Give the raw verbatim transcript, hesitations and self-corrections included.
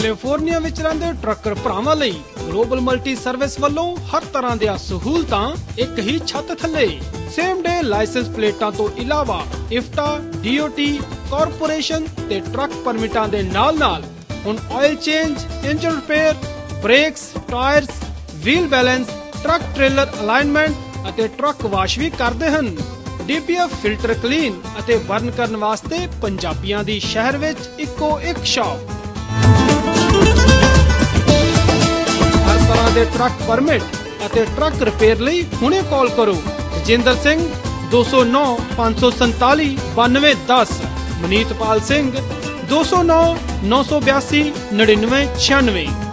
California विच रहिंदे trucker भरावां लई global multi service वल्लों हर तरह ਦੀਆਂ सहूलतां एक ही छत थल्ले। सेम डे लाइसेंस प्लेटां तो इलावा इफ्टा, डीओटी, कारपोरेशन ते ट्रक परमिटां दे नाल-नाल हुण oil change, engine repair, brakes, tyres, wheel balance, truck trailer alignment ਅਤੇ ट्रक वाश भी करदे हन। डीपीएफ फिल्टर क्लीन ਅਤੇ बर्न ਕਰਨ ਵਾਸਤੇ ਪੰਜਾਬੀਆਂ ਦੀ ਸ਼ਹਿਰ ਵਿੱਚ ਇੱਕੋ ਇੱਕ ਸ਼ਾਪ। हर तरह के ट्रक परमिट ਅਤੇ ट्रक रिपेयर ਲਈ ਹੁਣੇ कॉल करो। रजिंदर सिंह दो सौ नौ पाँच सौ संताली बानवे दस, मनीतपाल सिंह दो सौ नौ नौ सौ बयासी नड़िनवे छियानवे।